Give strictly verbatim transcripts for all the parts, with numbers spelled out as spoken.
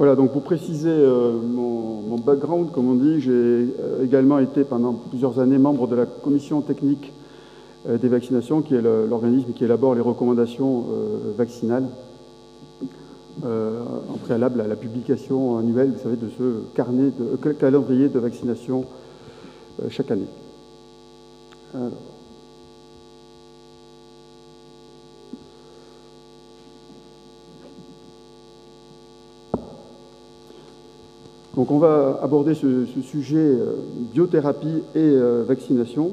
Voilà, donc pour préciser euh, mon, mon background, comme on dit, j'ai euh, également été pendant plusieurs années membre de la commission technique euh, des vaccinations, qui est l'organisme qui élabore les recommandations euh, vaccinales, euh, en préalable à la publication annuelle, vous savez, de ce carnet de, euh, calendrier de vaccination euh, chaque année. Alors. Donc on va aborder ce, ce sujet euh, biothérapie et euh, vaccination.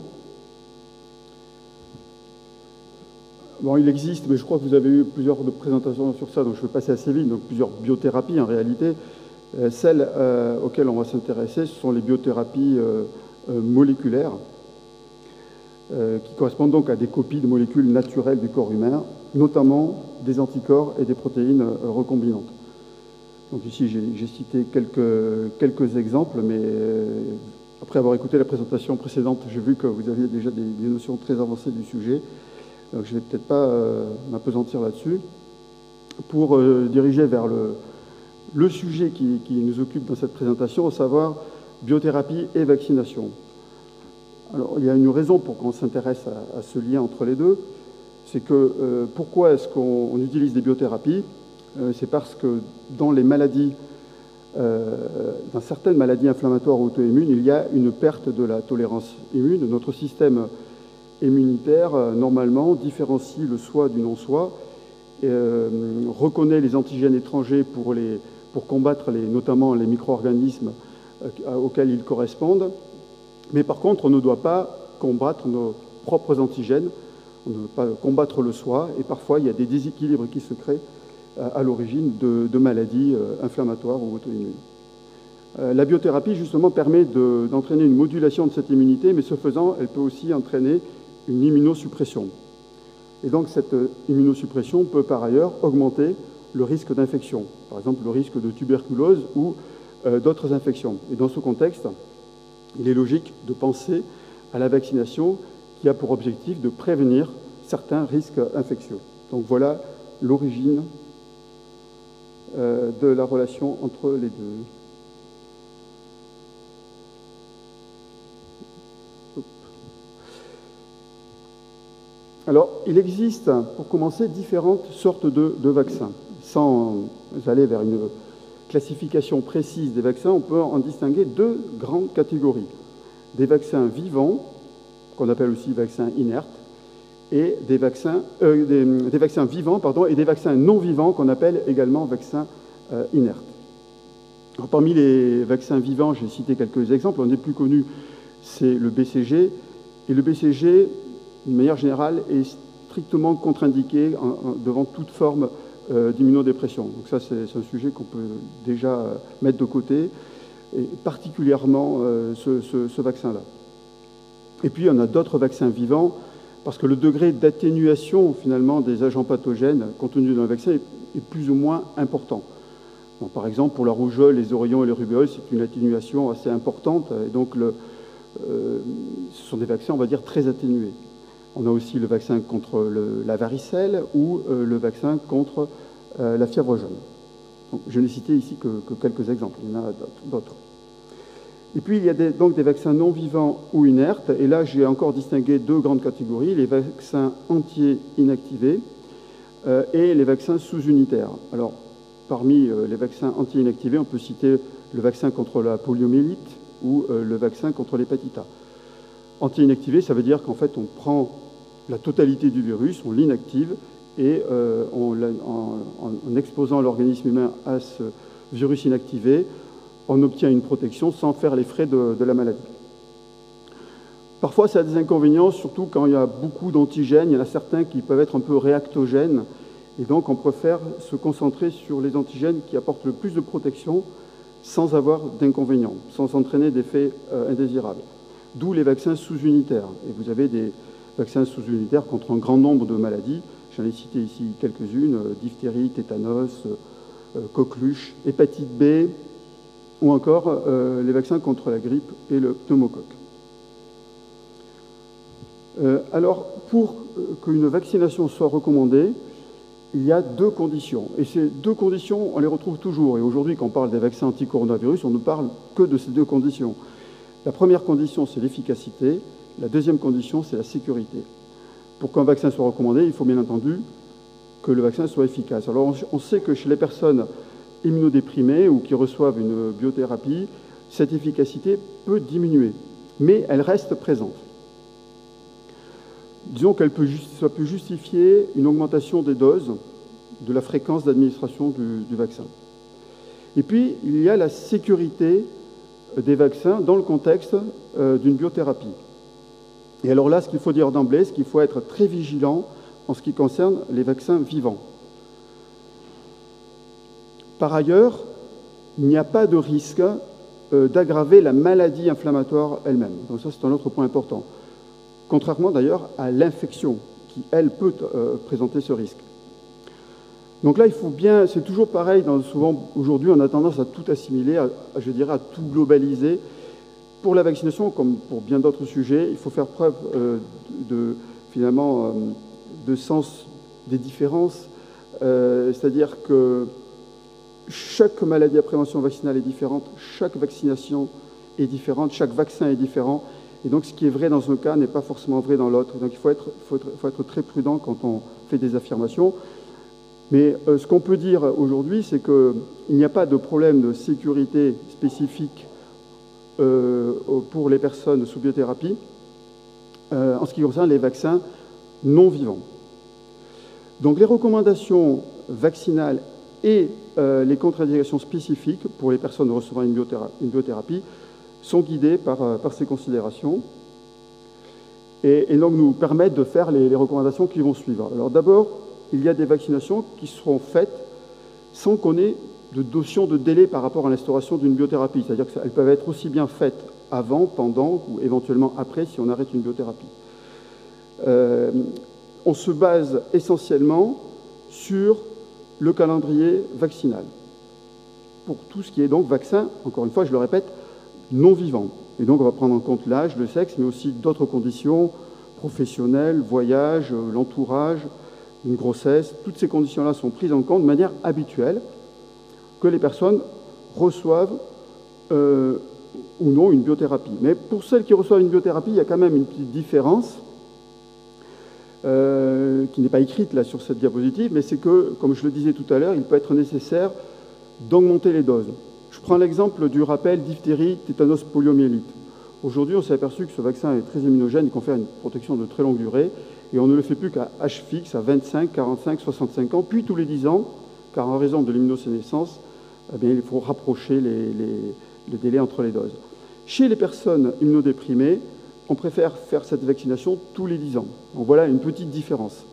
Bon, il existe, mais je crois que vous avez eu plusieurs de présentations sur ça, donc je vais passer assez vite. Donc plusieurs biothérapies en réalité. Euh, celles euh, auxquelles on va s'intéresser, ce sont les biothérapies euh, euh, moléculaires, euh, qui correspondent donc à des copies de molécules naturelles du corps humain, notamment des anticorps et des protéines euh, recombinantes. Donc ici, j'ai cité quelques, quelques exemples, mais euh, après avoir écouté la présentation précédente, j'ai vu que vous aviez déjà des, des notions très avancées du sujet. Donc je ne vais peut-être pas euh, m'apesantir là-dessus. Pour euh, diriger vers le, le sujet qui, qui nous occupe dans cette présentation, à savoir biothérapie et vaccination. Alors, il y a une raison pour qu'on s'intéresse à, à ce lien entre les deux. C'est que euh, pourquoi est-ce qu'on utilise des biothérapies? C'est parce que dans les maladies, euh, dans certaines maladies inflammatoires ou auto-immunes, il y a une perte de la tolérance immune. Notre système immunitaire, euh, normalement, différencie le soi du non-soi, euh, reconnaît les antigènes étrangers pour, les, pour combattre les, notamment les micro-organismes euh, auxquels ils correspondent. Mais par contre, on ne doit pas combattre nos propres antigènes, on ne doit pas combattre le soi, et parfois il y a des déséquilibres qui se créent à l'origine de, de maladies euh, inflammatoires ou auto-immunes. Euh, la biothérapie, justement, permet d'entraîner une modulation de cette immunité, mais ce faisant, elle peut aussi entraîner une immunosuppression. Et donc, cette immunosuppression peut, par ailleurs, augmenter le risque d'infection, par exemple le risque de tuberculose ou euh, d'autres infections. Et dans ce contexte, il est logique de penser à la vaccination qui a pour objectif de prévenir certains risques infectieux. Donc voilà l'origine de la relation entre les deux. Alors, il existe, pour commencer, différentes sortes de, de vaccins. Sans aller vers une classification précise des vaccins, on peut en distinguer deux grandes catégories. Des vaccins vivants, qu'on appelle aussi vaccins inertes, et des vaccins, euh, des, des vaccins vivants pardon, et des vaccins non vivants qu'on appelle également vaccins euh, inertes. Alors, parmi les vaccins vivants, j'ai cité quelques exemples. Un des plus connus, c'est le B C G. Et le B C G, d'une manière générale, est strictement contre-indiqué en, en, devant toute forme euh, d'immunodépression. Donc ça, c'est un sujet qu'on peut déjà euh, mettre de côté, et particulièrement euh, ce, ce, ce vaccin-là. Et puis, on a d'autres vaccins vivants, parce que le degré d'atténuation, finalement, des agents pathogènes contenus dans le vaccin est, est plus ou moins important. Bon, par exemple, pour la rougeole, les oreillons et les rubéoles, c'est une atténuation assez importante, et donc le, euh, ce sont des vaccins, on va dire, très atténués. On a aussi le vaccin contre le, la varicelle ou euh, le vaccin contre euh, la fièvre jaune. Donc, je n'ai cité ici que, que quelques exemples, il y en a d'autres. Et puis, il y a des, donc des vaccins non vivants ou inertes. Et là, j'ai encore distingué deux grandes catégories, les vaccins entiers inactivés euh, et les vaccins sous-unitaires. Alors, parmi euh, les vaccins entiers inactivés, on peut citer le vaccin contre la poliomyélite ou euh, le vaccin contre l'hépatite A. Anti-inactivé, ça veut dire qu'en fait, on prend la totalité du virus, on l'inactive, et euh, on, en, en, en exposant l'organisme humain à ce virus inactivé, on obtient une protection sans faire les frais de, de la maladie. Parfois, ça a des inconvénients, surtout quand il y a beaucoup d'antigènes. Il y en a certains qui peuvent être un peu réactogènes, et donc on préfère se concentrer sur les antigènes qui apportent le plus de protection sans avoir d'inconvénients, sans entraîner d'effets euh, indésirables. D'où les vaccins sous-unitaires. Et vous avez des vaccins sous-unitaires contre un grand nombre de maladies. J'en ai cité ici quelques-unes, euh, diphtérie, tétanos, euh, coqueluche, hépatite B, ou encore euh, les vaccins contre la grippe et le pneumocoque. Euh, alors, pour qu'une vaccination soit recommandée, il y a deux conditions. Et ces deux conditions, on les retrouve toujours. Et aujourd'hui, quand on parle des vaccins anti-coronavirus, on ne parle que de ces deux conditions. La première condition, c'est l'efficacité. La deuxième condition, c'est la sécurité. Pour qu'un vaccin soit recommandé, il faut bien entendu que le vaccin soit efficace. Alors, on sait que chez les personnes immunodéprimées ou qui reçoivent une biothérapie, cette efficacité peut diminuer, mais elle reste présente. Disons qu'elle peut, ça peut justifier une augmentation des doses, de la fréquence d'administration du, du vaccin. Et puis, il y a la sécurité des vaccins dans le contexte euh, d'une biothérapie. Et alors là, ce qu'il faut dire d'emblée, c'est qu'il faut être très vigilant en ce qui concerne les vaccins vivants. Par ailleurs, il n'y a pas de risque euh, d'aggraver la maladie inflammatoire elle-même. Donc ça, c'est un autre point important. Contrairement d'ailleurs à l'infection, qui, elle, peut euh, présenter ce risque. Donc là, il faut bien, c'est toujours pareil, dans, souvent aujourd'hui, on a tendance à tout assimiler, à, à, je dirais, à tout globaliser. Pour la vaccination, comme pour bien d'autres sujets, il faut faire preuve euh, de, finalement, euh, de sens des différences, euh, c'est-à-dire que chaque maladie à prévention vaccinale est différente, chaque vaccination est différente, chaque vaccin est différent, et donc ce qui est vrai dans un cas n'est pas forcément vrai dans l'autre. Donc il faut être, faut être, faut être très prudent quand on fait des affirmations. Mais euh, ce qu'on peut dire aujourd'hui, c'est qu'il n'y a pas de problème de sécurité spécifique euh, pour les personnes sous biothérapie euh, en ce qui concerne les vaccins non vivants. Donc les recommandations vaccinales et euh, les contre-indications spécifiques pour les personnes recevant une biothérapie, une biothérapie sont guidées par, euh, par ces considérations et, et donc nous permettent de faire les, les recommandations qui vont suivre. Alors d'abord, il y a des vaccinations qui seront faites sans qu'on ait de notion de délai par rapport à l'instauration d'une biothérapie. C'est-à-dire qu'elles peuvent être aussi bien faites avant, pendant ou éventuellement après si on arrête une biothérapie. Euh, on se base essentiellement sur le calendrier vaccinal pour tout ce qui est donc vaccin, encore une fois, je le répète, non vivant. Et donc on va prendre en compte l'âge, le sexe, mais aussi d'autres conditions professionnelles, voyage, l'entourage, une grossesse. Toutes ces conditions-là sont prises en compte de manière habituelle que les personnes reçoivent euh, ou non une biothérapie. Mais pour celles qui reçoivent une biothérapie, il y a quand même une petite différence euh, qui n'est pas écrite là sur cette diapositive, mais c'est que, comme je le disais tout à l'heure, il peut être nécessaire d'augmenter les doses. Je prends l'exemple du rappel diphtérie, tétanos, poliomyélite. Aujourd'hui, on s'est aperçu que ce vaccin est très immunogène et confère une protection de très longue durée, et on ne le fait plus qu'à H fixe, à vingt-cinq, quarante-cinq, soixante-cinq ans, puis tous les dix ans, car en raison de l'immunosénescence, eh bien, il faut rapprocher les, les, les délais entre les doses. Chez les personnes immunodéprimées, on préfère faire cette vaccination tous les dix ans. Donc voilà une petite différence.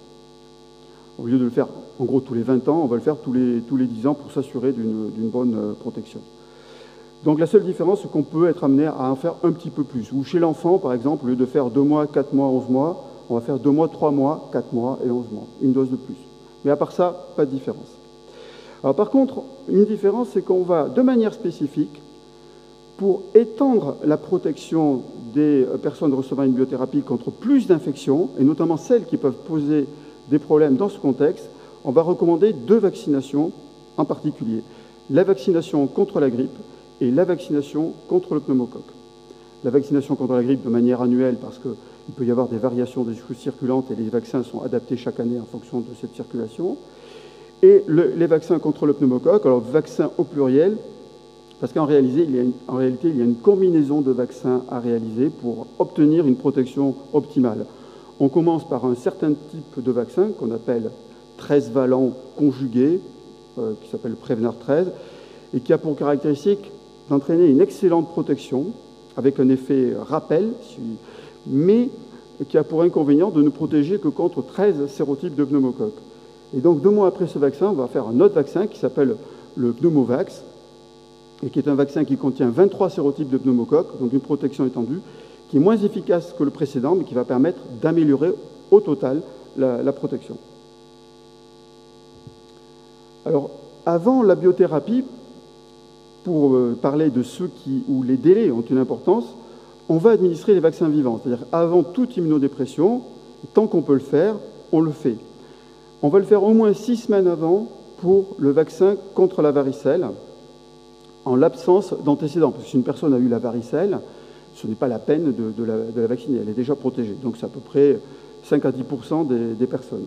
Au lieu de le faire en gros tous les vingt ans, on va le faire tous les, tous les dix ans pour s'assurer d'une bonne protection. Donc la seule différence, c'est qu'on peut être amené à en faire un petit peu plus. Ou chez l'enfant, par exemple, au lieu de faire deux mois, quatre mois, onze mois, on va faire deux mois, trois mois, quatre mois et onze mois. Une dose de plus. Mais à part ça, pas de différence. Alors par contre, une différence, c'est qu'on va, de manière spécifique, pour étendre la protection des personnes recevant une biothérapie contre plus d'infections, et notamment celles qui peuvent poser des problèmes dans ce contexte, on va recommander deux vaccinations en particulier. La vaccination contre la grippe et la vaccination contre le pneumocoque. La vaccination contre la grippe de manière annuelle, parce qu'il peut y avoir des variations des souches circulantes et les vaccins sont adaptés chaque année en fonction de cette circulation. Et le, les vaccins contre le pneumocoque, alors vaccin au pluriel, parce qu'en réalité, il y a une, en réalité, il y a une combinaison de vaccins à réaliser pour obtenir une protection optimale. On commence par un certain type de vaccin qu'on appelle treize valents conjugués, euh, qui s'appelle Prevnar treize, et qui a pour caractéristique d'entraîner une excellente protection, avec un effet rappel, mais qui a pour inconvénient de ne protéger que contre treize sérotypes de pneumocoque. Et donc, deux mois après ce vaccin, on va faire un autre vaccin qui s'appelle le Pneumovax, et qui est un vaccin qui contient vingt-trois sérotypes de pneumocoque, donc une protection étendue, qui est moins efficace que le précédent, mais qui va permettre d'améliorer au total la, la protection. Alors, avant la biothérapie, pour euh, parler de ceux qui, où les délais ont une importance, on va administrer les vaccins vivants. C'est-à-dire, avant toute immunodépression, tant qu'on peut le faire, on le fait. On va le faire au moins six semaines avant pour le vaccin contre la varicelle, en l'absence d'antécédents. Parce que si une personne a eu la varicelle, ce n'est pas la peine de, de, la, de la vacciner, elle est déjà protégée. Donc c'est à peu près cinq à dix pour cent des, des personnes.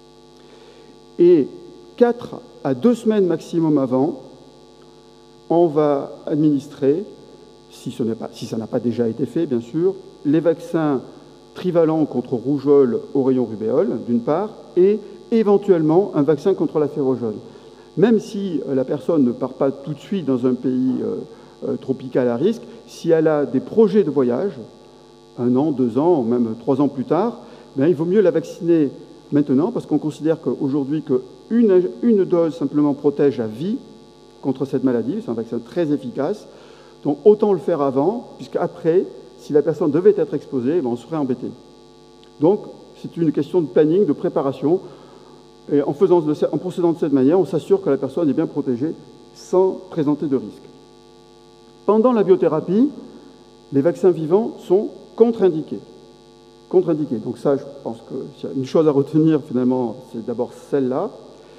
Et quatre à deux semaines maximum avant, on va administrer, si, ce n'est pas, si ça n'a pas déjà été fait, bien sûr, les vaccins trivalents contre rougeole, oreillon, rubéole, d'une part, et éventuellement un vaccin contre la fièvre jaune. Même si la personne ne part pas tout de suite dans un pays euh, euh, tropical à risque, si elle a des projets de voyage, un an, deux ans, même trois ans plus tard, bien, il vaut mieux la vacciner maintenant, parce qu'on considère qu'aujourd'hui qu'une une dose simplement protège à vie contre cette maladie. C'est un vaccin très efficace. Donc autant le faire avant, puisqu'après, si la personne devait être exposée, ben, on serait embêté. Donc c'est une question de planning, de préparation. Et en, faisant de, en procédant de cette manière, on s'assure que la personne est bien protégée sans présenter de risque. Pendant la biothérapie, les vaccins vivants sont contre-indiqués. Contre-indiqués. Donc ça, je pense que s'il y a une chose à retenir, finalement, c'est d'abord celle-là.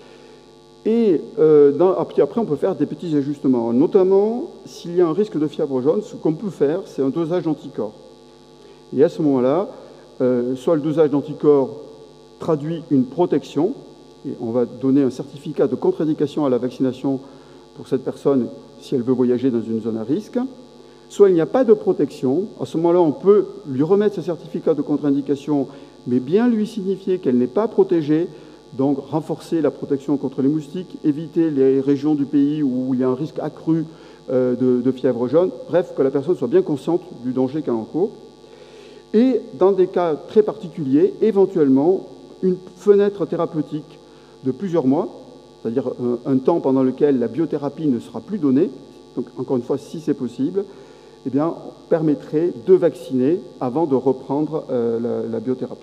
Et euh, dans, après, on peut faire des petits ajustements. Notamment, s'il y a un risque de fièvre jaune, ce qu'on peut faire, c'est un dosage d'anticorps. Et à ce moment-là, euh, soit le dosage d'anticorps traduit une protection, et on va donner un certificat de contre-indication à la vaccination pour cette personne si elle veut voyager dans une zone à risque, soit il n'y a pas de protection. À ce moment-là, on peut lui remettre ce certificat de contre-indication, mais bien lui signifier qu'elle n'est pas protégée, donc renforcer la protection contre les moustiques, éviter les régions du pays où il y a un risque accru euh, de, de fièvre jaune, bref, que la personne soit bien consciente du danger qu'elle encourt. Et dans des cas très particuliers, éventuellement, une fenêtre thérapeutique de plusieurs mois, c'est-à-dire un, un temps pendant lequel la biothérapie ne sera plus donnée, donc encore une fois, si c'est possible, eh bien, permettrait de vacciner avant de reprendre euh, la, la biothérapie.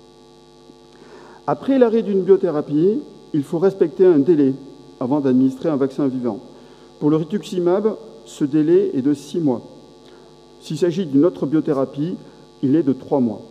Après l'arrêt d'une biothérapie, il faut respecter un délai avant d'administrer un vaccin vivant. Pour le rituximab, ce délai est de six mois. S'il s'agit d'une autre biothérapie, il est de trois mois.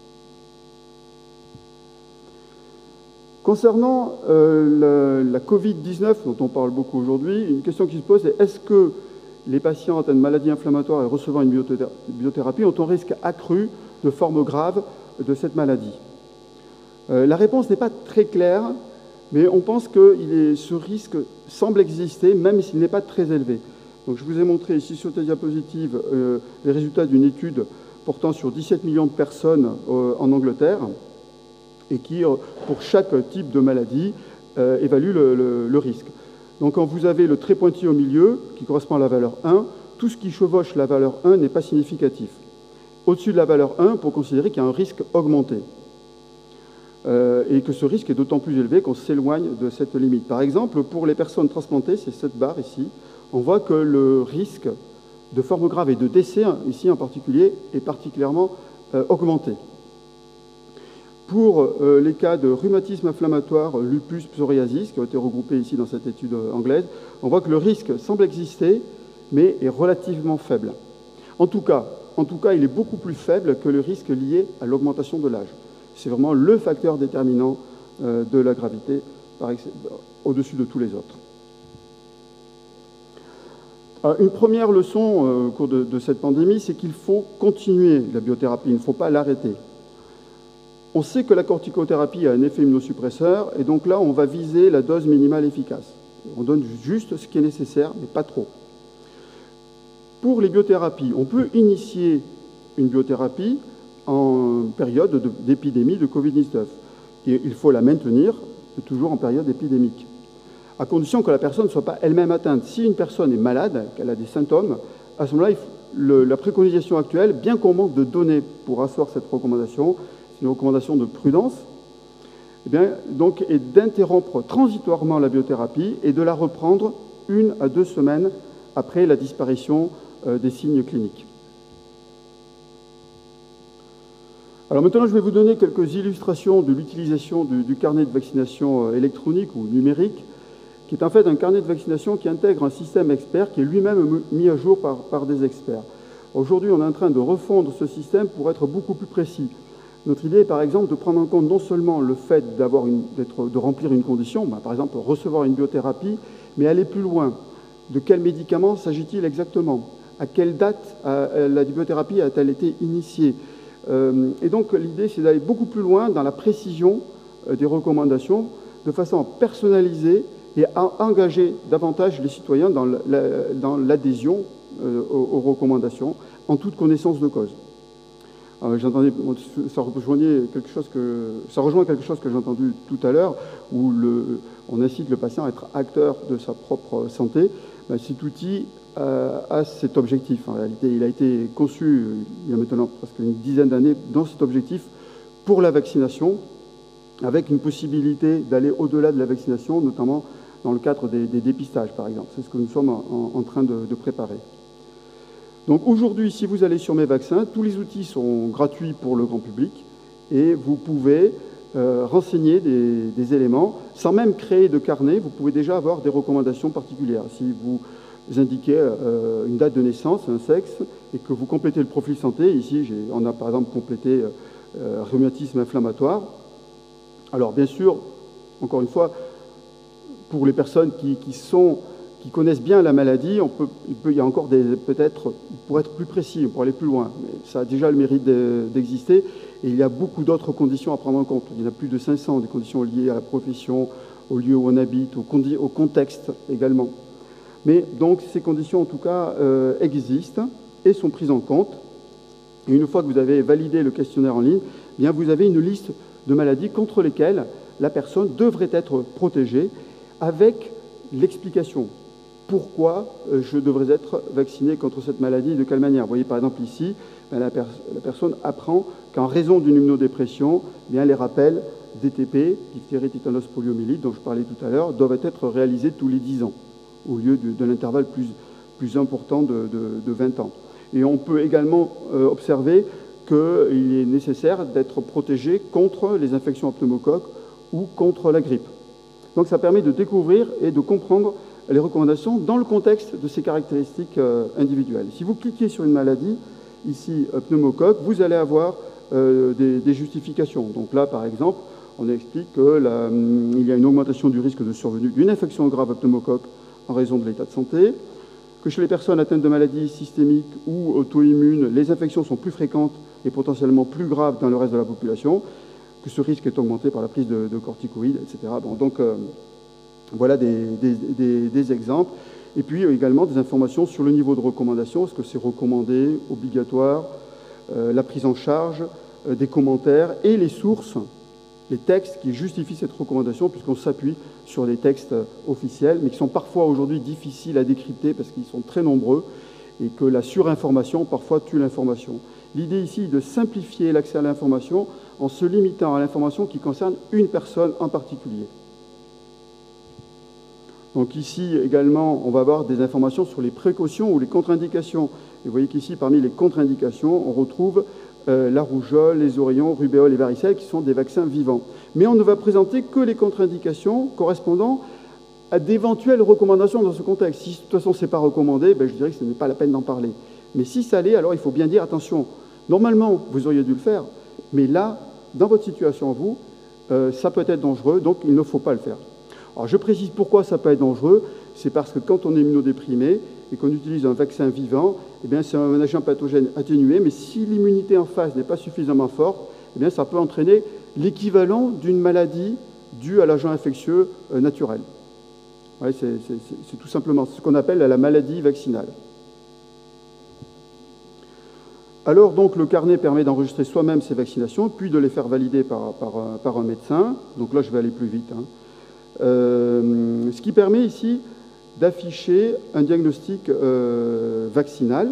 Concernant euh, la, la covid dix-neuf, dont on parle beaucoup aujourd'hui, une question qui se pose est est-ce que les patients atteints de maladies inflammatoires et recevant une biothérapie ont un risque accru de forme grave de cette maladie? euh, La réponse n'est pas très claire, mais on pense que il est, ce risque semble exister, même s'il n'est pas très élevé. Donc, je vous ai montré ici sur cette diapositive euh, les résultats d'une étude portant sur dix-sept millions de personnes euh, en Angleterre, et qui, pour chaque type de maladie, euh, évalue le, le, le risque. Donc quand vous avez le trait pointillé au milieu, qui correspond à la valeur un, tout ce qui chevauche la valeur un n'est pas significatif. Au-dessus de la valeur un, pour considérer qu'il y a un risque augmenté, euh, et que ce risque est d'autant plus élevé qu'on s'éloigne de cette limite. Par exemple, pour les personnes transplantées, c'est cette barre ici, on voit que le risque de forme grave et de décès, ici en particulier, est particulièrement euh, augmenté. Pour euh, les cas de rhumatisme inflammatoire, lupus, psoriasis, qui ont été regroupés ici dans cette étude anglaise, on voit que le risque semble exister, mais est relativement faible. En tout cas, en tout cas, il est beaucoup plus faible que le risque lié à l'augmentation de l'âge. C'est vraiment le facteur déterminant euh, de la gravité au-dessus de tous les autres. Alors, une première leçon euh, au cours de, de cette pandémie, c'est qu'il faut continuer la biothérapie, il ne faut pas l'arrêter. On sait que la corticothérapie a un effet immunosuppresseur, et donc là, on va viser la dose minimale efficace. On donne juste ce qui est nécessaire, mais pas trop. Pour les biothérapies, on peut initier une biothérapie en période d'épidémie de covid dix-neuf. Et il faut la maintenir toujours en période épidémique, à condition que la personne ne soit pas elle-même atteinte. Si une personne est malade, qu'elle a des symptômes, à ce moment-là, le, la préconisation actuelle, bien qu'on manque de données pour asseoir cette recommandation, une recommandation de prudence, eh bien, donc, est d'interrompre transitoirement la biothérapie et de la reprendre une à deux semaines après la disparition euh, des signes cliniques. Alors maintenant, je vais vous donner quelques illustrations de l'utilisation du, du carnet de vaccination euh, électronique ou numérique, qui est en fait un carnet de vaccination qui intègre un système expert qui est lui-même mis à jour par, par des experts. Aujourd'hui, on est en train de refondre ce système pour être beaucoup plus précis. Notre idée est par exemple de prendre en compte non seulement le fait d'avoir une, d'être, de remplir une condition, bah, par exemple recevoir une biothérapie, mais aller plus loin. De quel médicament s'agit-il exactement? À quelle date a, la biothérapie a-t-elle été initiée? euh, Et donc l'idée, c'est d'aller beaucoup plus loin dans la précision euh, des recommandations, de façon à personnaliser et à engager davantage les citoyens dans l'adhésion euh, aux, aux recommandations, en toute connaissance de cause. J'entendais, ça rejoignait quelque chose que ça rejoint quelque chose que j'ai entendu tout à l'heure, où le, on incite le patient à être acteur de sa propre santé. Ben, cet outil euh, a cet objectif. En réalité, il a été conçu il y a maintenant presque une dizaine d'années dans cet objectif pour la vaccination, avec une possibilité d'aller au-delà de la vaccination, notamment dans le cadre des, des dépistages, par exemple. C'est ce que nous sommes en, en train de, de préparer. Donc aujourd'hui, si vous allez sur Mes Vaccins, tous les outils sont gratuits pour le grand public et vous pouvez euh, renseigner des, des éléments sans même créer de carnet. Vous pouvez déjà avoir des recommandations particulières. Si vous indiquez euh, une date de naissance, un sexe, et que vous complétez le profil santé, ici on a par exemple complété euh, rhumatisme inflammatoire. Alors bien sûr, encore une fois, pour les personnes qui, qui sont... qui connaissent bien la maladie, on peut, il, peut, il y a encore des, peut-être, pour être plus précis, pour aller plus loin, mais ça a déjà le mérite d'exister, et il y a beaucoup d'autres conditions à prendre en compte. Il y en a plus de cinq cents, des conditions liées à la profession, au lieu où on habite, au, au contexte également. Mais donc ces conditions, en tout cas, euh, existent et sont prises en compte. Et une fois que vous avez validé le questionnaire en ligne, eh bien, vous avez une liste de maladies contre lesquelles la personne devrait être protégée, avec l'explication. Pourquoi je devrais être vacciné contre cette maladie, de quelle manière. Vous voyez par exemple ici, la, per la personne apprend qu'en raison d'une immunodépression, bien, les rappels D T P, diphtérie, tétanos, poliomyélite, dont je parlais tout à l'heure, doivent être réalisés tous les dix ans, au lieu de, de l'intervalle plus, plus important de, de, de vingt ans. Et on peut également euh, observer qu'il est nécessaire d'être protégé contre les infections à pneumocoque ou contre la grippe. Donc ça permet de découvrir et de comprendre les recommandations dans le contexte de ces caractéristiques euh, individuelles. Si vous cliquez sur une maladie, ici euh, pneumocoque, vous allez avoir euh, des, des justifications. Donc là, par exemple, on explique qu'il y a une augmentation du risque de survenue d'une infection grave à pneumocoque en raison de l'état de santé, que chez les personnes atteintes de maladies systémiques ou auto-immunes, les infections sont plus fréquentes et potentiellement plus graves dans le reste de la population, que ce risque est augmenté par la prise de, de corticoïdes, et cetera. Bon, donc, euh, voilà des, des, des, des exemples. Et puis également des informations sur le niveau de recommandation, est-ce que c'est recommandé, obligatoire, euh, la prise en charge, euh, des commentaires et les sources, les textes qui justifient cette recommandation, puisqu'on s'appuie sur des textes officiels, mais qui sont parfois aujourd'hui difficiles à décrypter parce qu'ils sont très nombreux et que la surinformation parfois tue l'information. L'idée ici est de simplifier l'accès à l'information en se limitant à l'information qui concerne une personne en particulier. Donc ici également, on va avoir des informations sur les précautions ou les contre-indications. Et vous voyez qu'ici, parmi les contre-indications, on retrouve euh, la rougeole, les oreillons, rubéole et varicelle, qui sont des vaccins vivants. Mais on ne va présenter que les contre-indications correspondant à d'éventuelles recommandations dans ce contexte. Si de toute façon ce n'est pas recommandé, ben, je dirais que ce n'est pas la peine d'en parler. Mais si ça l'est, alors il faut bien dire, attention, normalement, vous auriez dû le faire, mais là, dans votre situation, vous, euh, ça peut être dangereux, donc il ne faut pas le faire. Alors je précise pourquoi ça peut être dangereux, c'est parce que quand on est immunodéprimé et qu'on utilise un vaccin vivant, eh bien c'est un agent pathogène atténué, mais si l'immunité en face n'est pas suffisamment forte, eh bien ça peut entraîner l'équivalent d'une maladie due à l'agent infectieux euh, naturel. Ouais, c'est tout simplement ce qu'on appelle la maladie vaccinale. Alors donc le carnet permet d'enregistrer soi-même ces vaccinations, puis de les faire valider par, par, par un médecin. Donc là je vais aller plus vite. Hein. Euh, ce qui permet ici d'afficher un diagnostic euh, vaccinal.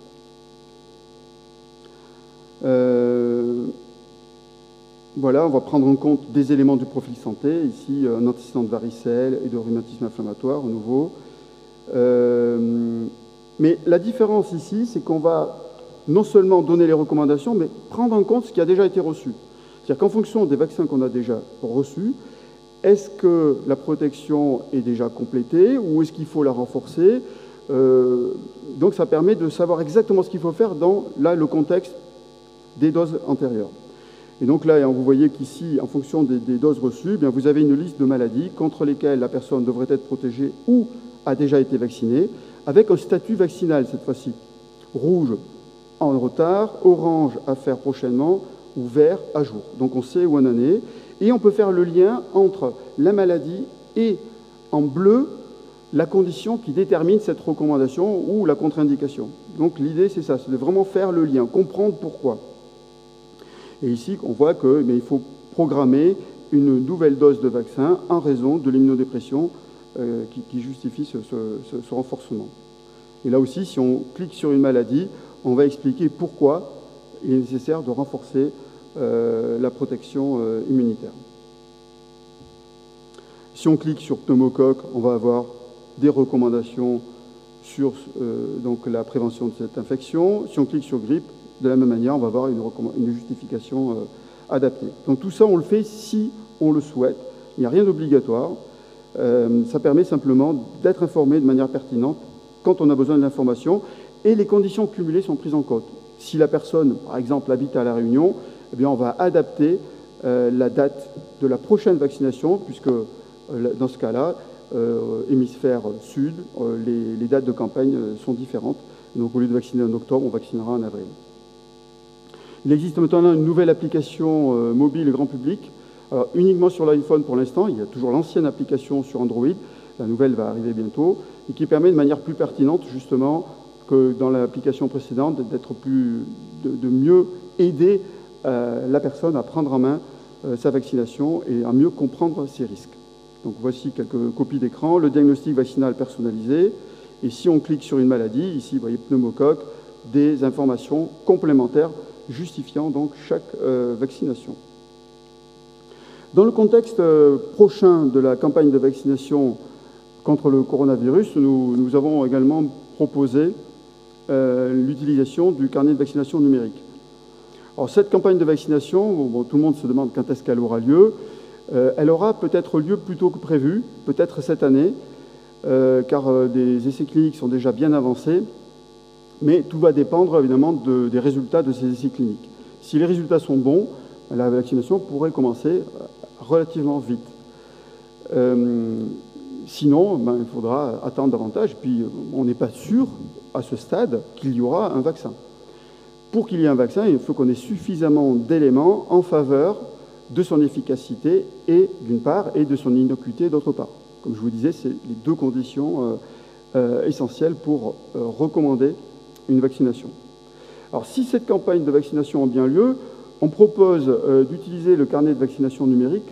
Euh, voilà, on va prendre en compte des éléments du profil santé, ici un antécédent de varicelle et de rhumatisme inflammatoire, au nouveau. Euh, mais la différence ici, c'est qu'on va non seulement donner les recommandations, mais prendre en compte ce qui a déjà été reçu. C'est-à-dire qu'en fonction des vaccins qu'on a déjà reçus, est-ce que la protection est déjà complétée ou est-ce qu'il faut la renforcer? euh, Donc ça permet de savoir exactement ce qu'il faut faire dans là, le contexte des doses antérieures. Et donc là, vous voyez qu'ici, en fonction des, des doses reçues, eh bien, vous avez une liste de maladies contre lesquelles la personne devrait être protégée ou a déjà été vaccinée, avec un statut vaccinal cette fois-ci. Rouge, en retard, orange, à faire prochainement, ou vert, à jour. Donc on sait où on en est. Et on peut faire le lien entre la maladie et, en bleu, la condition qui détermine cette recommandation ou la contre-indication. Donc l'idée, c'est ça, c'est de vraiment faire le lien, comprendre pourquoi. Et ici, on voit qu'il eh faut programmer une nouvelle dose de vaccin en raison de l'immunodépression euh, qui, qui justifie ce, ce, ce renforcement. Et là aussi, si on clique sur une maladie, on va expliquer pourquoi il est nécessaire de renforcer euh, la protection euh, immunitaire. Si on clique sur pneumocoque, on va avoir des recommandations sur euh, donc la prévention de cette infection. Si on clique sur grippe, de la même manière, on va avoir une, une justification euh, adaptée. Donc tout ça, on le fait si on le souhaite. Il n'y a rien d'obligatoire. Euh, ça permet simplement d'être informé de manière pertinente quand on a besoin de l'information et les conditions cumulées sont prises en compte. Si la personne, par exemple, habite à La Réunion, eh bien, on va adapter euh, la date de la prochaine vaccination, puisque euh, dans ce cas-là, euh, hémisphère sud, euh, les, les dates de campagne euh, sont différentes. Donc au lieu de vacciner en octobre, on vaccinera en avril. Il existe maintenant une nouvelle application euh, mobile grand public, alors, uniquement sur l'iPhone pour l'instant. Il y a toujours l'ancienne application sur Android, la nouvelle va arriver bientôt, et qui permet de manière plus pertinente, justement, que dans l'application précédente, d'être plus, de, de mieux aider euh, la personne à prendre en main euh, sa vaccination et à mieux comprendre ses risques. Donc voici quelques copies d'écran, le diagnostic vaccinal personnalisé, et si on clique sur une maladie, ici vous voyez pneumocoque, des informations complémentaires justifiant donc chaque euh, vaccination. Dans le contexte euh, prochain de la campagne de vaccination contre le coronavirus, nous, nous avons également proposé euh, l'utilisation du carnet de vaccination numérique. Alors, cette campagne de vaccination, bon, tout le monde se demande quand est-ce qu'elle aura lieu. Euh, elle aura peut-être lieu plus tôt que prévu, peut-être cette année, euh, car euh, des essais cliniques sont déjà bien avancés. Mais tout va dépendre évidemment de, des résultats de ces essais cliniques. Si les résultats sont bons, la vaccination pourrait commencer relativement vite. Euh, sinon, ben, il faudra attendre davantage. Puis, on n'est pas sûr à ce stade qu'il y aura un vaccin. Pour qu'il y ait un vaccin, il faut qu'on ait suffisamment d'éléments en faveur de son efficacité, et d'une part, et de son innocuité d'autre part. Comme je vous disais, c'est les deux conditions euh, euh, essentielles pour euh, recommander une vaccination. Alors, si cette campagne de vaccination a bien lieu, on propose euh, d'utiliser le carnet de vaccination numérique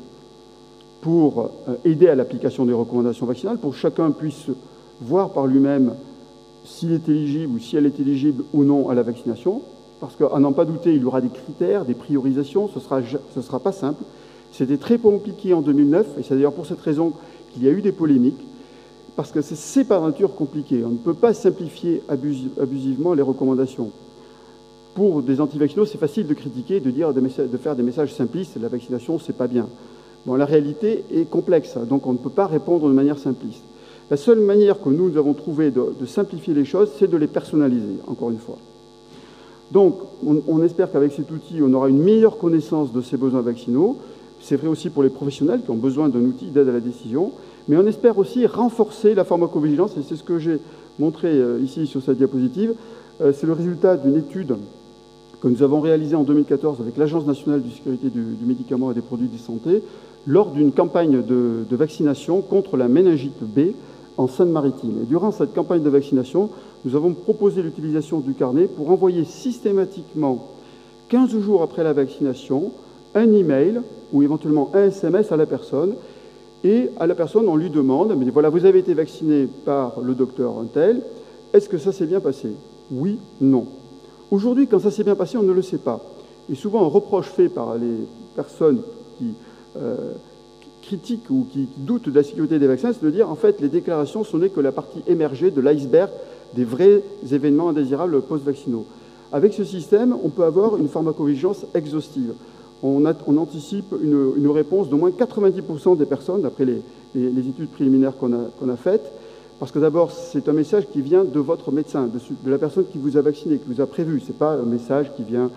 pour euh, aider à l'application des recommandations vaccinales, pour que chacun puisse voir par lui-même s'il est éligible ou si elle est éligible ou non à la vaccination, parce qu'à n'en pas douter, il y aura des critères, des priorisations, ce ne sera, ce sera pas simple. C'était très compliqué en deux mille neuf, et c'est d'ailleurs pour cette raison qu'il y a eu des polémiques, parce que c'est par nature compliqué. On ne peut pas simplifier abusivement les recommandations. Pour des anti-vaccinaux, c'est facile de critiquer, de dire, de faire des messages simplistes, la vaccination, c'est pas bien. Bon, la réalité est complexe, donc on ne peut pas répondre de manière simpliste. La seule manière que nous, nous avons trouvé de, de simplifier les choses, c'est de les personnaliser, encore une fois. Donc, on, on espère qu'avec cet outil, on aura une meilleure connaissance de ces besoins vaccinaux. C'est vrai aussi pour les professionnels qui ont besoin d'un outil d'aide à la décision. Mais on espère aussi renforcer la pharmacovigilance, et c'est ce que j'ai montré euh, ici sur cette diapositive. Euh, c'est le résultat d'une étude que nous avons réalisée en deux mille quatorze avec l'Agence nationale de sécurité du, du médicament et des produits de santé, lors d'une campagne de, de vaccination contre la méningite B en Seine-Maritime. Et durant cette campagne de vaccination, nous avons proposé l'utilisation du carnet pour envoyer systématiquement, quinze jours après la vaccination, un email ou éventuellement un S M S à la personne. Et à la personne, on lui demande, mais voilà, vous avez été vacciné par le docteur untel, est-ce que ça s'est bien passé? Oui, non. Aujourd'hui, quand ça s'est bien passé, on ne le sait pas. Et souvent, un reproche fait par les personnes qui euh, critiquent ou qui, qui doutent de la sécurité des vaccins, c'est de dire, en fait, les déclarations sont n'est que la partie émergée de l'iceberg des vrais événements indésirables post-vaccinaux. Avec ce système, on peut avoir une pharmacovigilance exhaustive. On, a, on anticipe une, une réponse d'au moins quatre-vingt-dix pour cent des personnes, d'après les, les, les études préliminaires qu'on a, qu'on a faites, parce que d'abord, c'est un message qui vient de votre médecin, de, de la personne qui vous a vacciné, qui vous a prévu. Ce n'est pas un message qui vient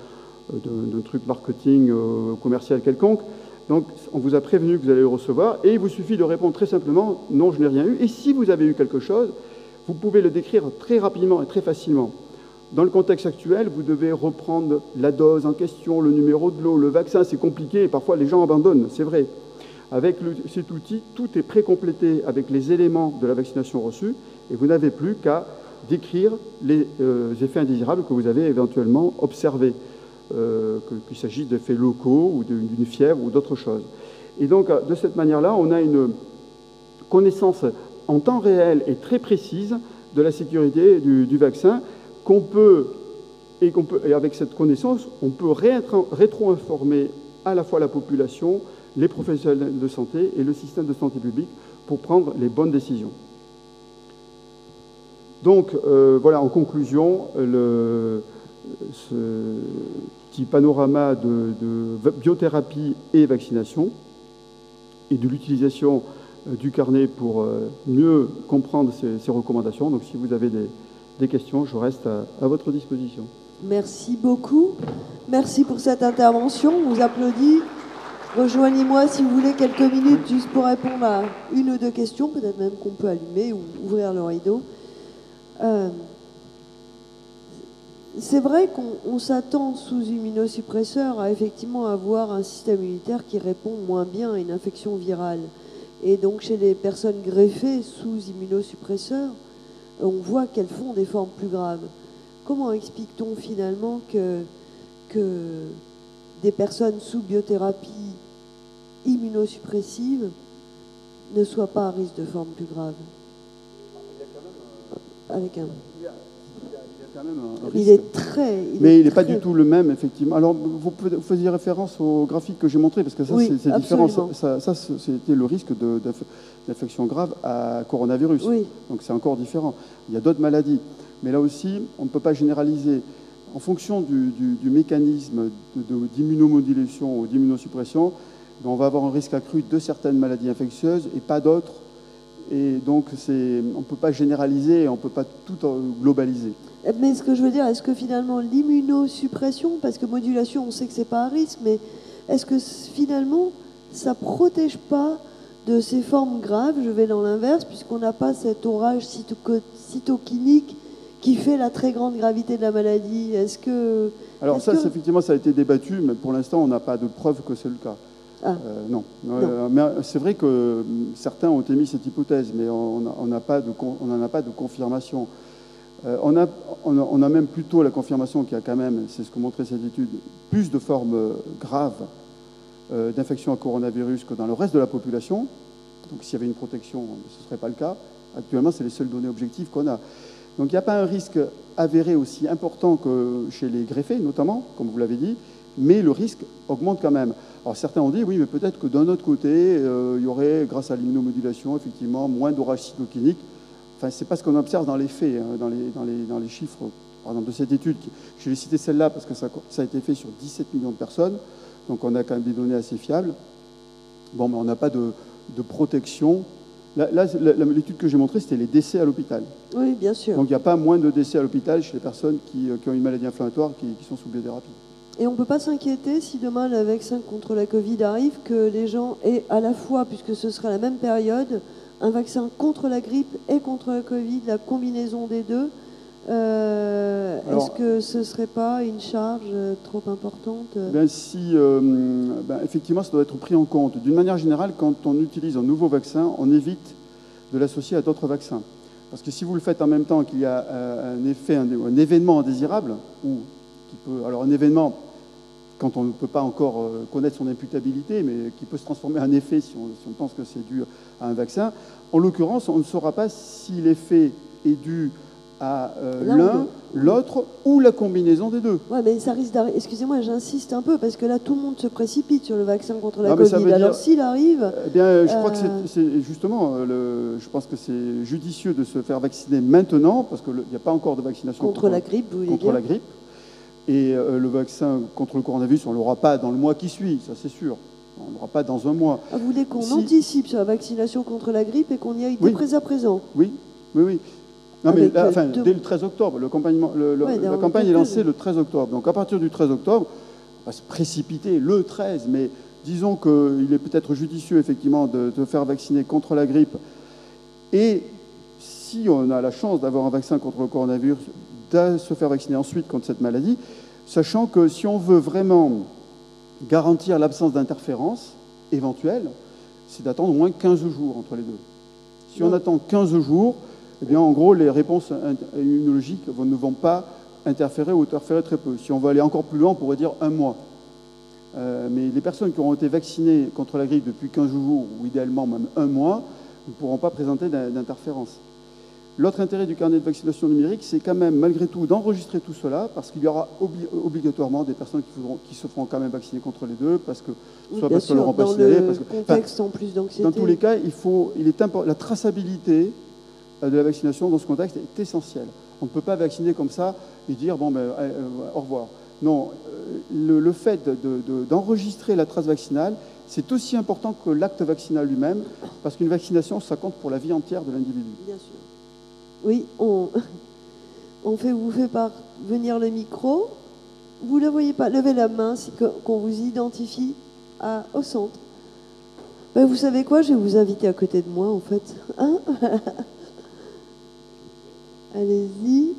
d'un truc marketing euh, commercial quelconque. Donc, on vous a prévenu que vous allez le recevoir et il vous suffit de répondre très simplement « Non, je n'ai rien eu ». Et si vous avez eu quelque chose, vous pouvez le décrire très rapidement et très facilement. Dans le contexte actuel, vous devez reprendre la dose en question, le numéro de l'eau, le vaccin, c'est compliqué et parfois les gens abandonnent, c'est vrai. Avec le, cet outil, tout est précomplété avec les éléments de la vaccination reçue et vous n'avez plus qu'à décrire les euh, effets indésirables que vous avez éventuellement observés, euh, qu'il s'agisse d'effets locaux ou d'une fièvre ou d'autres choses. Et donc, de cette manière-là, on a une connaissance en temps réel et très précise de la sécurité du, du vaccin qu'on peut, et, qu'on peut, et avec cette connaissance, on peut rétro-informer à la fois la population, les professionnels de santé et le système de santé publique pour prendre les bonnes décisions. Donc, euh, voilà, en conclusion, le, ce petit panorama de, de biothérapie et vaccination et de l'utilisation euh, du carnet pour euh, mieux comprendre ces, ces recommandations. Donc, si vous avez des, des questions, je reste à, à votre disposition. Merci beaucoup. Merci pour cette intervention. On vous applaudit. Rejoignez-moi si vous voulez quelques minutes juste pour répondre à une ou deux questions, peut-être même qu'on peut allumer ou ouvrir le rideau. Euh, c'est vrai qu'on s'attend sous immunosuppresseur à effectivement avoir un système immunitaire qui répond moins bien à une infection virale. Et donc chez les personnes greffées sous immunosuppresseur, on voit qu'elles font des formes plus graves. Comment explique-t-on finalement que, que des personnes sous biothérapie immunosuppressive ne soient pas à risque de formes plus graves? Avec un... Il y a, il y a, il y a quand même un risque. Il est très... Il Mais est il n'est très... pas du tout le même, effectivement. Alors, vous, pouvez, vous faisiez référence au graphique que j'ai montré, parce que ça, oui, c'est différent. Ça, ça c'était le risque d'infection grave à coronavirus. Oui. Donc, c'est encore différent. Il y a d'autres maladies. Mais là aussi, on ne peut pas généraliser. En fonction du, du, du mécanisme d'immunomodulation ou d'immunosuppression, on va avoir un risque accru de certaines maladies infectieuses et pas d'autres. Et donc, on ne peut pas généraliser, on ne peut pas tout globaliser. Mais ce que je veux dire, est-ce que finalement l'immunosuppression, parce que modulation, on sait que ce n'est pas un risque, mais est-ce que finalement, ça ne protège pas de ces formes graves? Je vais dans l'inverse, puisqu'on n'a pas cet orage cytokinique qui fait la très grande gravité de la maladie. Est-ce que... Alors est ça, que... effectivement, ça a été débattu, mais pour l'instant, on n'a pas de preuve que c'est le cas. Ah. Euh, non. non. Euh, mais c'est vrai que certains ont émis cette hypothèse, mais on n'en a pas de, on a pas de confirmation. Euh, on, a, on, a, on a même plutôt la confirmation qu'il y a quand même, c'est ce que montrait cette étude, plus de formes graves euh, d'infection à coronavirus que dans le reste de la population. Donc s'il y avait une protection, ce ne serait pas le cas. Actuellement, c'est les seules données objectives qu'on a. Donc il n'y a pas un risque avéré aussi important que chez les greffés, notamment, comme vous l'avez dit, mais le risque augmente quand même. Alors certains ont dit, oui, mais peut-être que d'un autre côté, euh, il y aurait, grâce à l'immunomodulation, effectivement, moins d'orage cytokinique. Enfin, ce n'est pas ce qu'on observe dans les faits, hein, dans, les, dans, les, dans les chiffres, par exemple, de cette étude. Je vais citer celle-là parce que ça, ça a été fait sur dix-sept millions de personnes, donc on a quand même des données assez fiables. Bon, mais on n'a pas de, de protection. Là, là l'étude que j'ai montrée, c'était les décès à l'hôpital. Oui, bien sûr. Donc il n'y a pas moins de décès à l'hôpital chez les personnes qui, qui ont une maladie inflammatoire, qui, qui sont sous biothérapie. Et on ne peut pas s'inquiéter si demain le vaccin contre la Covid arrive, que les gens aient à la fois, puisque ce sera la même période, un vaccin contre la grippe et contre la Covid, la combinaison des deux. Euh, Est-ce que ce ne serait pas une charge trop importante? Ben, si, euh, ben, effectivement, ça doit être pris en compte. D'une manière générale, quand on utilise un nouveau vaccin, on évite de l'associer à d'autres vaccins. Parce que si vous le faites en même temps qu'il y a un effet, un, un événement indésirable, ou qui peut, alors un événement, quand on ne peut pas encore connaître son imputabilité, mais qui peut se transformer en effet si on, si on pense que c'est dû à un vaccin, en l'occurrence, on ne saura pas si l'effet est dû à euh, l'un, l'autre ou la combinaison des deux. Oui, mais ça risque d'arriver. Excusez-moi, j'insiste un peu, parce que là, tout le monde se précipite sur le vaccin contre la non, Covid. Dire... Alors, s'il arrive... Eh bien, je euh... crois que c'est justement, le, je pense que c'est judicieux de se faire vacciner maintenant, parce qu'il n'y a pas encore de vaccination contre, contre la grippe, vous voulez contre dire. la grippe. Et euh, le vaccin contre le coronavirus, on ne l'aura pas dans le mois qui suit, ça c'est sûr. On ne l'aura pas dans un mois. Ah, vous voulez qu'on si... anticipe sur la vaccination contre la grippe et qu'on y aille oui. dès à présent? Oui, oui, oui. Non, mais là, enfin, deux... dès le treize octobre, le le, le, ouais, la campagne est lancée le treize octobre. Donc à partir du treize octobre, pas se précipiter le treize, mais disons qu'il est peut-être judicieux, effectivement, de, de faire vacciner contre la grippe. Et si on a la chance d'avoir un vaccin contre le coronavirus, de se faire vacciner ensuite contre cette maladie, sachant que si on veut vraiment garantir l'absence d'interférence éventuelle, c'est d'attendre au moins quinze jours entre les deux. Si on attend quinze jours, eh bien, en gros, les réponses immunologiques ne vont pas interférer ou interférer très peu. Si on veut aller encore plus loin, on pourrait dire un mois. Euh, mais les personnes qui auront été vaccinées contre la grippe depuis quinze jours, ou idéalement même un mois, ne pourront pas présenter d'interférence. L'autre intérêt du carnet de vaccination numérique, c'est quand même, malgré tout, d'enregistrer tout cela, parce qu'il y aura obli obligatoirement des personnes qui, faudront, qui se feront quand même vacciner contre les deux, parce que, oui, soit parce sûr, que leur pas dans signalé, le parce que, contexte en plus d'anxiété. Dans tous les cas, il faut, il est la traçabilité de la vaccination dans ce contexte est essentielle. On ne peut pas vacciner comme ça et dire, bon, ben, euh, au revoir. Non, le, le fait d'enregistrer de, de, la trace vaccinale, c'est aussi important que l'acte vaccinal lui-même, parce qu'une vaccination, ça compte pour la vie entière de l'individu. Bien sûr. Oui, on, on fait, vous fait parvenir le micro. Vous ne le voyez pas. Levez la main si qu'on vous identifie à, au centre. Ben, vous savez quoi? Je vais vous inviter à côté de moi, en fait. Hein? Allez-y.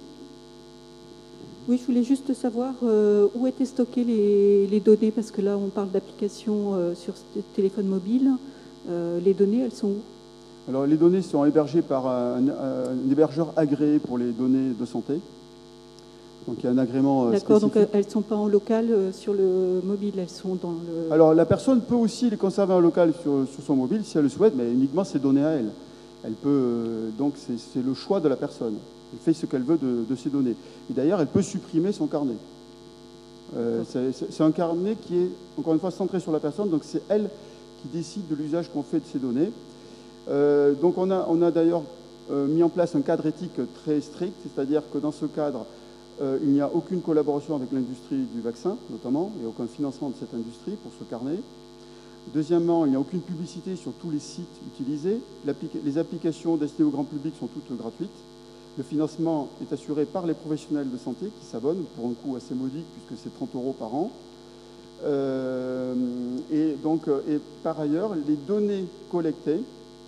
Oui, je voulais juste savoir euh, où étaient stockées les, les données, parce que là, on parle d'applications euh, sur téléphone mobile. Euh, les données, elles sont où? Alors, les données sont hébergées par un, un hébergeur agréé pour les données de santé. Donc, il y a un agrément spécifique. D'accord, donc elles ne sont pas en local euh, sur le mobile, elles sont dans le... Alors, la personne peut aussi les conserver en local sur, sur son mobile, si elle le souhaite, mais uniquement ses données à elle. Elle peut, euh, donc, c'est le choix de la personne. Elle fait ce qu'elle veut de, de ses données. Et d'ailleurs, elle peut supprimer son carnet. Euh, c'est un carnet qui est, encore une fois, centré sur la personne, donc c'est elle qui décide de l'usage qu'on fait de ces données. Euh, donc on a, on a d'ailleurs euh, mis en place un cadre éthique très strict, c'est-à-dire que dans ce cadre, euh, il n'y a aucune collaboration avec l'industrie du vaccin, notamment, et aucun financement de cette industrie pour ce carnet. Deuxièmement, il n'y a aucune publicité sur tous les sites utilisés. Les applications destinées au grand public sont toutes gratuites. Le financement est assuré par les professionnels de santé qui s'abonnent pour un coût assez modique, puisque c'est trente euros par an. Euh, et, donc, et par ailleurs, les données collectées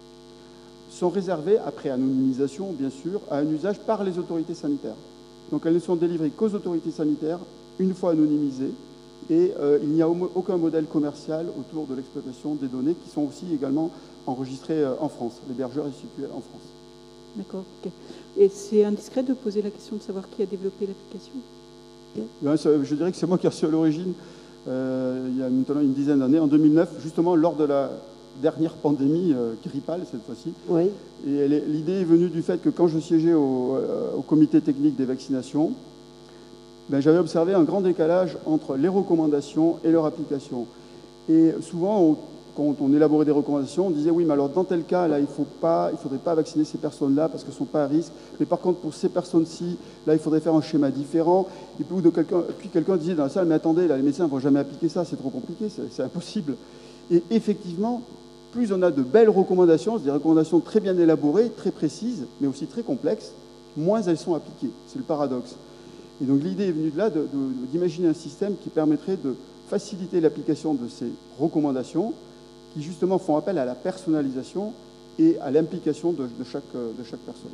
sont réservées, après anonymisation bien sûr, à un usage par les autorités sanitaires. Donc elles ne sont délivrées qu'aux autorités sanitaires, une fois anonymisées, et euh, il n'y a aucun modèle commercial autour de l'exploitation des données qui sont aussi également enregistrées en France. L'hébergeur est situé en France. D'accord, ok. Et c'est indiscret de poser la question de savoir qui a développé l'application? Ben, je dirais que c'est moi qui ai reçu à l'origine, euh, il y a maintenant une dizaine d'années, en deux mille neuf, justement lors de la dernière pandémie euh, grippale cette fois-ci. Oui. Et l'idée est venue du fait que quand je siégeais au, euh, au comité technique des vaccinations, ben, j'avais observé un grand décalage entre les recommandations et leur application. Et souvent, on, quand on élaborait des recommandations, on disait oui, mais alors dans tel cas, là, il faut pas, il faudrait pas vacciner ces personnes-là parce qu'elles ne sont pas à risque. Mais par contre, pour ces personnes-ci, là, il faudrait faire un schéma différent. Et puis, quelqu'un, puis quelqu'un disait dans la salle, mais attendez, là, les médecins ne vont jamais appliquer ça, c'est trop compliqué, c'est impossible. Et effectivement, plus on a de belles recommandations, c'est des recommandations très bien élaborées, très précises, mais aussi très complexes, moins elles sont appliquées. C'est le paradoxe. Et donc l'idée est venue de là d'imaginer un système qui permettrait de faciliter l'application de ces recommandations, qui justement font appel à la personnalisation et à l'implication de, de, chaque, de chaque personne.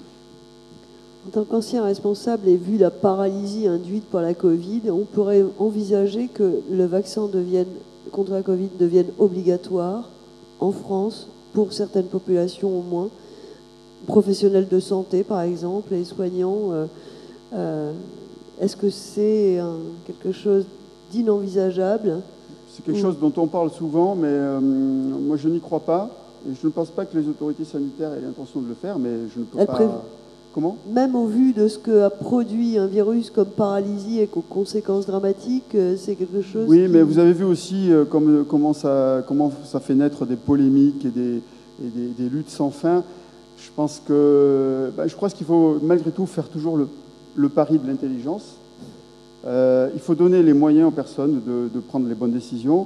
En tant qu'ancien responsable et vu la paralysie induite par la Covid, on pourrait envisager que le vaccin devienne, contre la Covid devienne obligatoire en France, pour certaines populations au moins, professionnels de santé par exemple, et soignants. Euh, euh, Est-ce que c'est quelque chose d'inenvisageable? C'est quelque chose dont on parle souvent, mais euh, moi je n'y crois pas. Et je ne pense pas que les autorités sanitaires aient l'intention de le faire, mais je ne peux Elle pas... prév... Comment? Même au vu de ce qu'a produit un virus comme paralysie et aux conséquences dramatiques, c'est quelque chose... Oui, qui... mais vous avez vu aussi euh, comme, comment, ça, comment ça fait naître des polémiques et des, et des, des luttes sans fin. Je pense que... Ben, je crois qu'il faut malgré tout faire toujours le, le pari de l'intelligence. Euh, il faut donner les moyens aux personnes de, de prendre les bonnes décisions.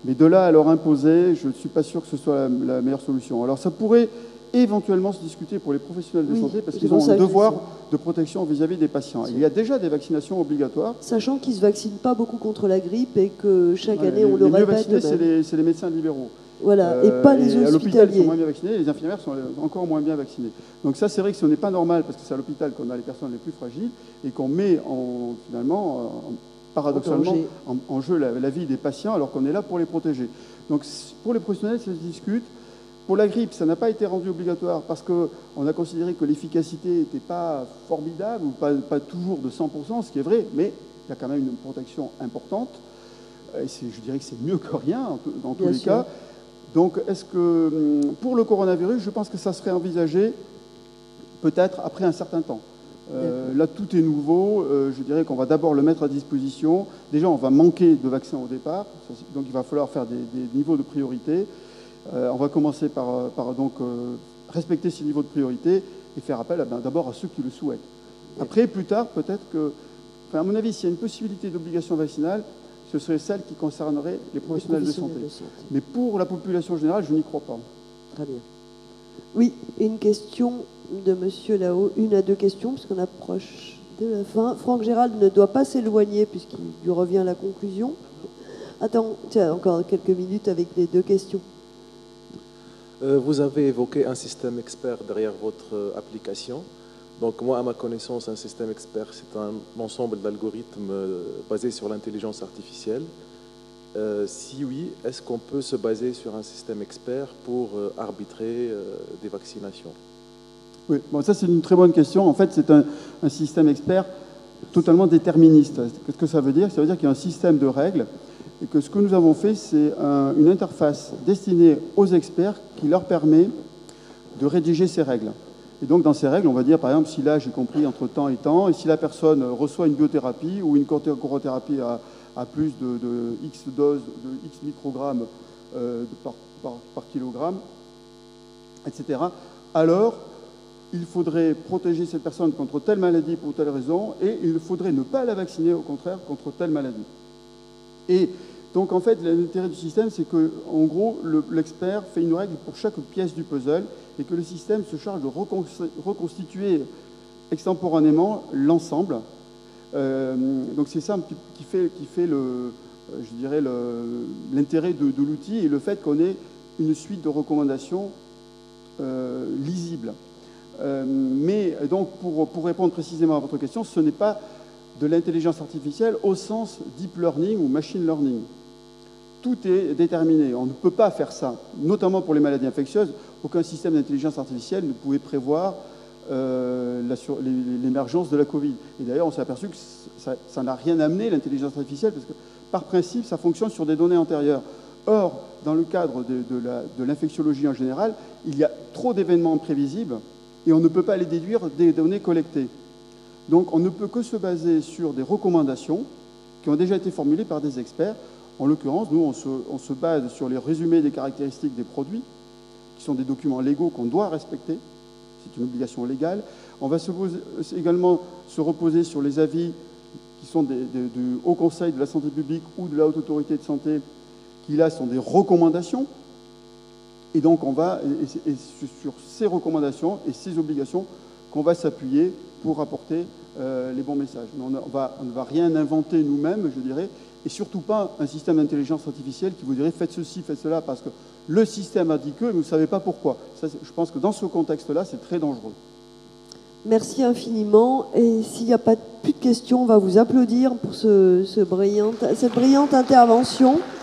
Mais de là à leur imposer, je ne suis pas sûr que ce soit la, la meilleure solution. Alors ça pourrait éventuellement se discuter pour les professionnels de Oui, santé, parce c'est qu'ils pour ont ça un que je devoir dis de protection vis-à-vis des patients. Il y a déjà des vaccinations obligatoires. Sachant qu'ils ne se vaccinent pas beaucoup contre la grippe et que chaque Ouais, année, les, on le les mieux répète. vaccinés, c'est même. les, c'est les médecins libéraux. Voilà, Euh, et pas les à l'hôpital, ils sont hospitaliers. moins bien vaccinés, et les infirmières sont encore moins bien vaccinées. Donc ça, c'est vrai que ce n'est pas normal, parce que c'est à l'hôpital qu'on a les personnes les plus fragiles, et qu'on met en, finalement, en, paradoxalement, danger. en, en jeu la, la vie des patients, alors qu'on est là pour les protéger. Donc pour les professionnels, ça se discute. Pour la grippe, ça n'a pas été rendu obligatoire, parce qu'on a considéré que l'efficacité n'était pas formidable, ou pas, pas toujours de cent pour cent, ce qui est vrai, mais il y a quand même une protection importante. Et je dirais que c'est mieux que rien, dans tous Bien les sûr. cas. Donc, est-ce que, pour le coronavirus, je pense que ça serait envisagé peut-être après un certain temps. Euh, là, tout est nouveau. Euh, je dirais qu'on va d'abord le mettre à disposition. Déjà, on va manquer de vaccins au départ, donc il va falloir faire des, des niveaux de priorité. Euh, on va commencer par, par donc, euh, respecter ces niveaux de priorité et faire appel à, ben, d'abord à ceux qui le souhaitent. Après, plus tard, peut-être que, enfin, à mon avis, s'il y a une possibilité d'obligation vaccinale, ce serait celle qui concernerait les professionnels, Les de, professionnels santé. de santé. Mais pour la population générale, je n'y crois pas. Très bien. Oui, une question de monsieur là-haut, une à deux questions, puisqu'on approche de la fin. Franck Gérald ne doit pas s'éloigner, puisqu'il lui revient la conclusion. Attends, tiens, encore quelques minutes avec les deux questions. Euh, vous avez évoqué un système expert derrière votre euh, application. Donc moi, à ma connaissance, un système expert, c'est un ensemble d'algorithmes euh, basés sur l'intelligence artificielle. Euh, si oui, est-ce qu'on peut se baser sur un système expert pour euh, arbitrer euh, des vaccinations? Oui, bon, ça c'est une très bonne question. En fait, c'est un, un système expert totalement déterministe. Qu'est-ce que ça veut dire? Ça veut dire qu'il y a un système de règles et que ce que nous avons fait, c'est un, une interface destinée aux experts qui leur permet de rédiger ces règles. Et donc, dans ces règles, on va dire, par exemple, si là, j'ai compris entre temps et temps, et si la personne reçoit une biothérapie ou une chorothérapie à, à plus de, de X doses, de X microgrammes euh, de par, par, par kilogramme, et cetera, alors, il faudrait protéger cette personne contre telle maladie pour telle raison, et il faudrait ne pas la vacciner, au contraire, contre telle maladie. Et donc, en fait, l'intérêt du système, c'est que, en gros, le, l'expert fait une règle pour chaque pièce du puzzle et que le système se charge de reconstituer extemporanément l'ensemble. Euh, donc, c'est ça qui fait, qui fait le, je dirais, le, l'intérêt de, de l'outil et le fait qu'on ait une suite de recommandations euh, lisibles. Euh, mais donc, pour, pour répondre précisément à votre question, ce n'est pas de l'intelligence artificielle au sens deep learning ou machine learning. Tout est déterminé. On ne peut pas faire ça, notamment pour les maladies infectieuses. Aucun système d'intelligence artificielle ne pouvait prévoir euh, la, sur, l'émergence de la Covid. Et d'ailleurs, on s'est aperçu que ça, ça n'a rien amené, l'intelligence artificielle, parce que par principe, ça fonctionne sur des données antérieures. Or, dans le cadre de, de, la, de l'infectiologie en général, il y a trop d'événements imprévisibles et on ne peut pas les déduire des données collectées. Donc, on ne peut que se baser sur des recommandations qui ont déjà été formulées par des experts. En l'occurrence, nous, on se, on se base sur les résumés des caractéristiques des produits, qui sont des documents légaux qu'on doit respecter. C'est une obligation légale. On va se poser, également se reposer sur les avis qui sont des, des, du Haut Conseil de la santé publique ou de la Haute Autorité de santé, qui là sont des recommandations. Et donc, on va, et, et sur ces recommandations et ces obligations, qu'on va s'appuyer pour apporter euh, les bons messages. Mais on, a, on, va, on ne va rien inventer nous-mêmes, je dirais, et surtout pas un système d'intelligence artificielle qui vous dirait faites ceci, faites cela, parce que le système a dit que, mais vous ne savez pas pourquoi. Ça, je pense que dans ce contexte-là, c'est très dangereux. Merci infiniment. Et s'il n'y a pas plus de questions, on va vous applaudir pour ce, ce brillante, cette brillante intervention.